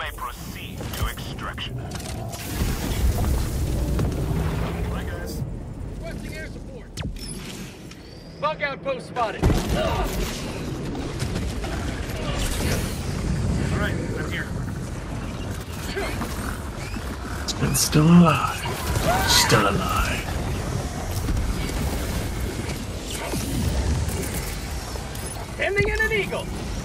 may proceed to extraction. Hi, guys. Requesting air support. Bug outpost spotted. Alright, I'm here. It's still alive. Still alive. Sending in an eagle.